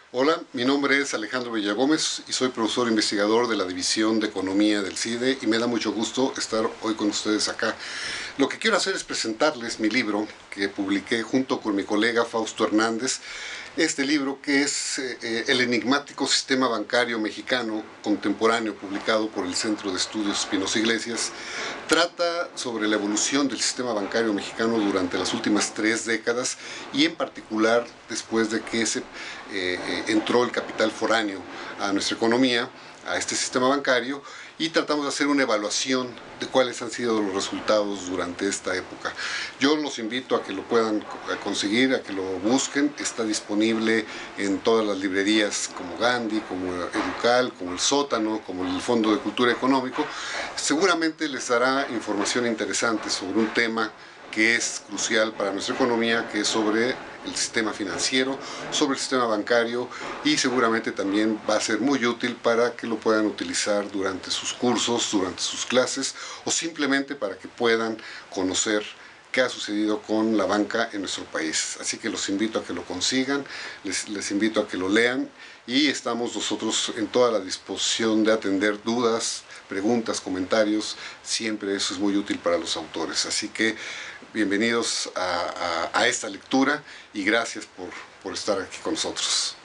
Hola, mi nombre es Alejandro Villagómez y soy profesor investigador de la División de Economía del CIDE y me da mucho gusto estar hoy con ustedes acá. Lo que quiero hacer es presentarles mi libro que publiqué junto con mi colega Fausto Hernández. Este libro, que es El enigmático sistema bancario mexicano contemporáneo, publicado por el Centro de Estudios Espinosa Iglesias, trata sobre la evolución del sistema bancario mexicano durante las últimas 3 décadas y en particular después de que entró el capital foráneo a nuestra economía, a este sistema bancario, y tratamos de hacer una evaluación de cuáles han sido los resultados durante esta época. Yo los invito a que lo puedan conseguir, a que lo busquen. Está disponible en todas las librerías como Gandhi, como Educal, como El Sótano, como el Fondo de Cultura Económico. Seguramente les dará información interesante sobre un tema que es crucial para nuestra economía, que es sobre el sistema financiero, sobre el sistema bancario, y seguramente también va a ser muy útil para que lo puedan utilizar durante sus cursos, durante sus clases, o simplemente para que puedan conocer qué ha sucedido con la banca en nuestro país. Así que los invito a que lo consigan, les invito a que lo lean, y estamos nosotros en toda la disposición de atender dudas, preguntas, comentarios. Siempre eso es muy útil para los autores. Así que bienvenidos a esta lectura y gracias por estar aquí con nosotros.